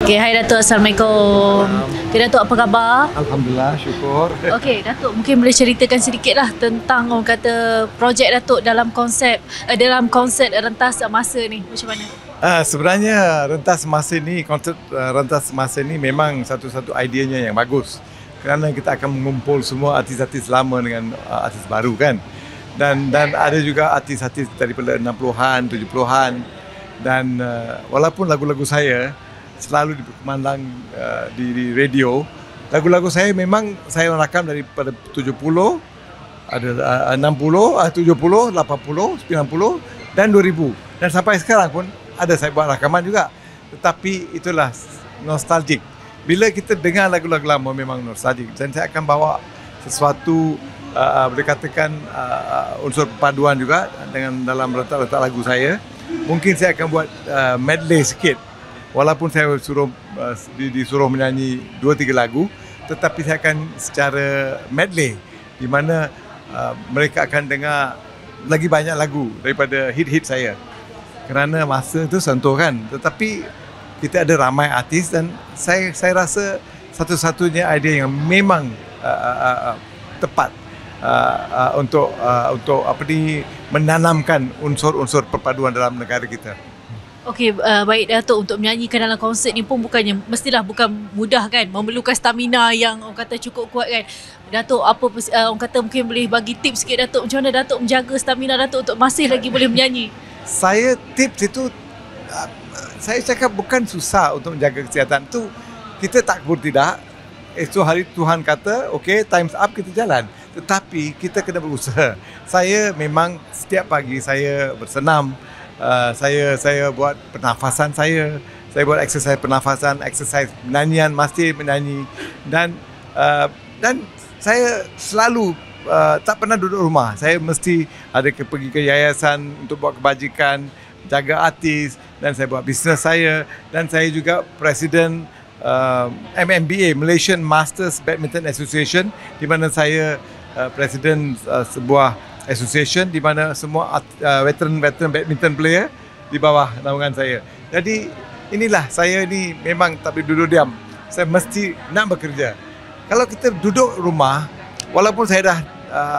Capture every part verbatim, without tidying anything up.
Okay, hai Datuk. Assalamualaikum. Okay, Datuk, apa khabar? Alhamdulillah, syukur. Okay, Datuk, mungkin boleh ceritakan sedikit lah tentang orang kata projek Datuk dalam konsep uh, dalam konsert rentas masa ni, macam mana? Uh, sebenarnya rentas masa ni, konsep uh, rentas masa ni memang satu-satu ideanya yang bagus. Kerana kita akan mengumpul semua artis-artis lama dengan uh, artis baru kan. Dan dan ada juga artis-artis daripada enam puluhan, tujuh puluhan. Dan uh, walaupun lagu-lagu saya selalu diperkemandang uh, di, di radio, lagu-lagu saya memang saya rakam daripada tujuh puluh, ada uh, enam puluh, uh, tujuh puluh, lapan puluh, sembilan puluh dan dua ribu. Dan sampai sekarang pun ada saya buat rakaman juga. Tetapi itulah nostalgic. Bila kita dengar lagu-lagu lama memang nostalgic, dan saya akan bawa sesuatu uh, boleh katakan uh, unsur perpaduan juga dengan dalam letak-letak lagu saya. Mungkin saya akan buat uh, medley sikit. Walaupun saya suruh uh, disuruh menyanyi dua tiga lagu, tetapi saya akan secara medley di mana uh, mereka akan dengar lagi banyak lagu daripada hit-hit saya. Kerana masa tu sentuh kan. Tetapi kita ada ramai artis dan saya saya rasa satu-satunya idea yang memang uh, uh, uh, tepat uh, uh, untuk uh, untuk apa ni menanamkan unsur-unsur perpaduan dalam negara kita. Okey, uh, baik Datuk, untuk menyanyikan dalam konsert ni pun bukannya mestilah bukan mudah kan, memerlukan stamina yang orang kata cukup kuat kan. Datuk, apa uh, orang kata mungkin boleh bagi tips sikit Datuk, macam mana Datuk menjaga stamina Datuk untuk masih lagi boleh menyanyi? Saya tips itu uh, saya cakap bukan susah untuk menjaga kesihatan tu, kita tak pun tidak. Esok hari Tuhan kata, okey, time's up, kita jalan. Tetapi kita kena berusaha. Saya memang setiap pagi saya bersenam. Uh, saya saya buat pernafasan saya, saya buat exercise pernafasan, exercise menyanyian, mesti menyanyi dan uh, dan saya selalu uh, tak pernah duduk rumah. Saya mesti ada ke, pergi ke yayasan untuk buat kebajikan, jaga artis, dan saya buat bisnes saya, dan saya juga presiden uh, M M B A, Malaysian Masters Badminton Association, di mana saya uh, presiden uh, sebuah association di mana semua uh, veteran-veteran badminton player di bawah naungan saya. Jadi inilah saya ni memang tak boleh duduk diam. Saya mesti nak bekerja. Kalau kita duduk rumah, walaupun saya dah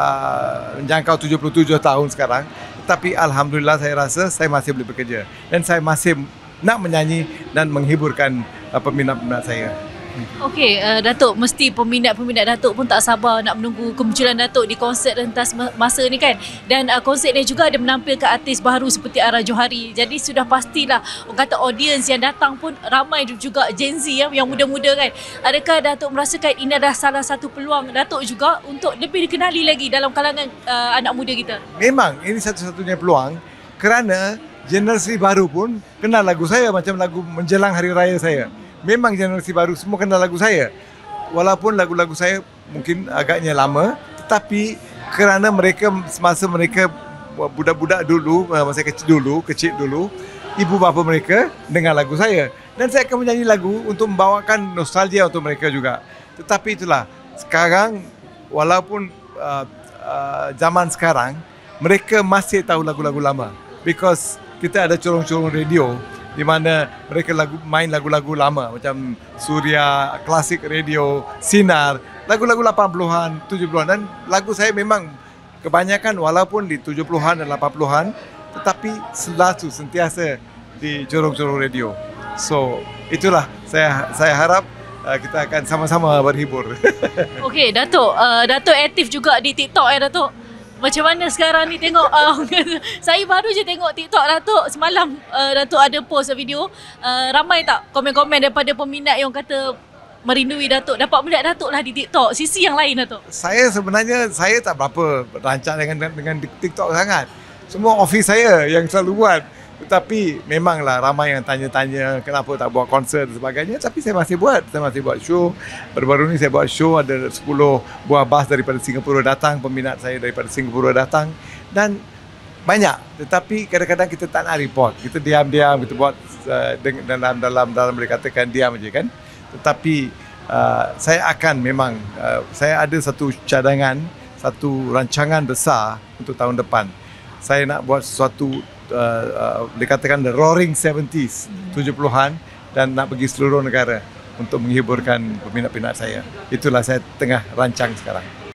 uh, menjangkau tujuh puluh tujuh tahun sekarang, tetapi alhamdulillah saya rasa saya masih boleh bekerja dan saya masih nak menyanyi dan menghiburkan uh, peminat-peminat saya. Okey, uh, Datuk, mesti peminat-peminat Datuk pun tak sabar nak menunggu kemunculan Datuk di konsert rentas masa ni kan. Dan uh, konsert ni juga ada menampilkan artis baru seperti Ara Johari. Jadi sudah pastilah orang kata audience yang datang pun ramai juga Gen Z ya, yang muda-muda kan. Adakah Datuk merasakan ini adalah salah satu peluang Datuk juga untuk lebih dikenali lagi dalam kalangan uh, anak muda kita? Memang ini satu-satunya peluang kerana generasi baru pun kenal lagu saya macam lagu menjelang hari raya saya. Memang generasi baru semua kenal lagu saya. Walaupun lagu-lagu saya mungkin agaknya lama, tetapi kerana mereka semasa mereka budak-budak dulu, masa kecil dulu, kecil dulu, ibu bapa mereka dengar lagu saya. Dan saya akan menyanyi lagu untuk membawakan nostalgia untuk mereka juga. Tetapi itulah, sekarang walaupun uh, uh, zaman sekarang, mereka masih tahu lagu-lagu lama. Because kita ada corong-corong radio di mana mereka lagu, main lagu-lagu lama macam Suria, Klasik Radio, Sinar, lagu-lagu lapan puluhan, tujuh puluhan, dan lagu saya memang kebanyakan walaupun di tujuh puluhan dan lapan puluhan, tetapi selalu sentiasa di corong-corong radio. So itulah saya saya harap uh, kita akan sama-sama berhibur. Okey, Datuk, uh, Datuk aktif juga di TikTok ya Datuk. Macam mana sekarang ni tengok uh, saya baru je tengok TikTok Datuk semalam, uh, Datuk ada post video, uh, ramai tak komen-komen daripada peminat yang kata merindui Datuk, dapat melihat Datuk lah di TikTok, sisi yang lain Datuk? Saya sebenarnya saya tak berapa rancang dengan dengan TikTok sangat. Semua office saya yang selalu buat. Tetapi memanglah ramai yang tanya-tanya kenapa tak buat konsert dan sebagainya. Tapi saya masih buat. Saya masih buat show. Baru-baru ni saya buat show. Ada sepuluh buah bas daripada Singapura datang. Peminat saya daripada Singapura datang. Dan banyak. Tetapi kadang-kadang kita tak nak report. Kita diam-diam. Kita buat uh, dalam-dalam dalam boleh katakan diam aja kan. Tetapi uh, saya akan memang. Uh, saya ada satu cadangan. Satu rancangan besar untuk tahun depan. Saya nak buat sesuatu Uh, uh, dikatakan the roaring seventies, tujuh puluhan, dan nak pergi seluruh negara untuk menghiburkan peminat-peminat saya. Itulah saya tengah rancang sekarang.